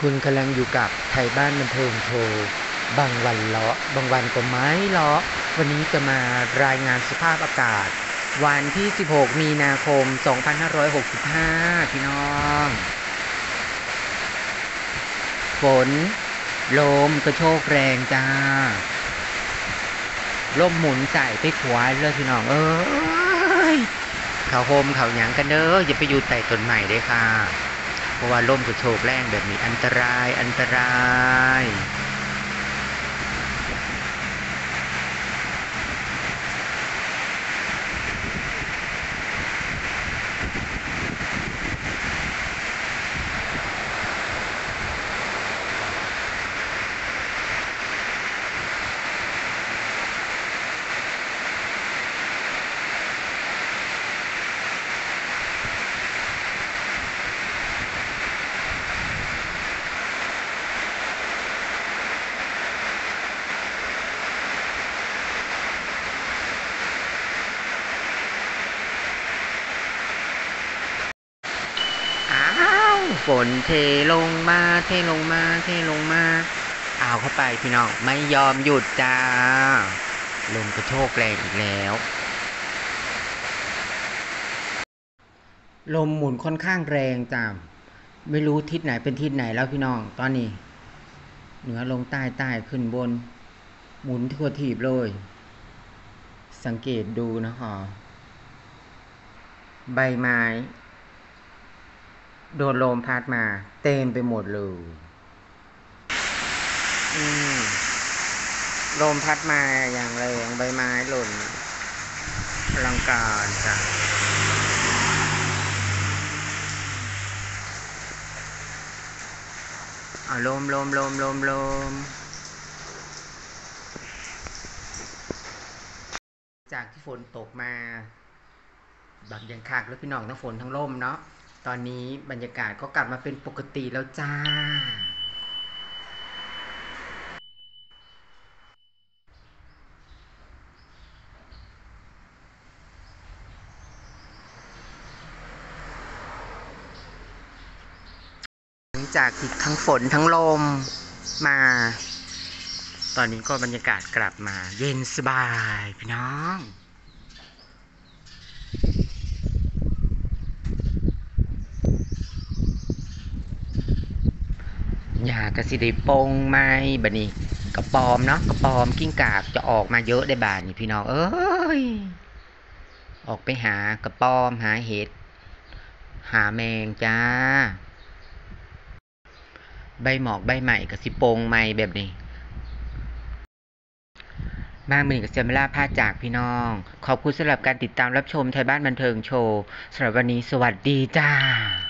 คุณกำลังอยู่กับไทยบ้านบันเทิงโชว์บางวันเลาะบางวันก็ไม่เลาะวันนี้จะมารายงานสภาพอากาศวันที่16มีนาคม2565พี่น้องฝนลมกระโชกแรงจ้าลมหมุนใส่ไปขวาเลยพี่น้องเขาโฮมเขาหยังกันเด้ออย่าไปอยู่ใต้ต้นไม้เด้ค่ะเพราะว่าลมกระโชกแรงแบบนี้อันตรายฝนเทลงมาเอาเข้าไปพี่น้องไม่ยอมหยุดจ้าลมกระโชกแรงอีกแล้วลมหมุนค่อนข้างแรงจ้าไม่รู้ทิศไหนเป็นทิศไหนแล้วพี่น้องตอนนี้เหนือลงใต้ขึ้นบนหมุนทั่วทีบเลยสังเกตดูนะคะใบไม้โดนลมพัดมาเต็มไปหมดเลยลมพัดมาอย่างแรงใบไม้หล่นอลังการจ้ะลมจากที่ฝนตกมาแบบยังคักแล้วพี่น้องทั้งฝนทั้งลมเนาะตอนนี้บรรยากาศก็กลับมาเป็นปกติแล้วจ้าหลังจากที่ทั้งฝนทั้งลมมาตอนนี้ก็บรรยากาศกลับมาเย็นสบายพี่น้องอยากกระสิได้ปงไม้บัดนี้กระปอมเนาะกระปอมกิ้งก่าจะออกมาเยอะได้บาดนี่พี่น้องออกไปหากระปอมหาเห็ดหาแมงจ้าใบหมอกใบใหม่กับสิปงไม้แบบนี้มามือกับเซมล่าพาจากพี่น้องขอบคุณสำหรับการติดตามรับชมไทยบ้านบันเทิงโชว์สำหรับวันนี้สวัสดีจ้า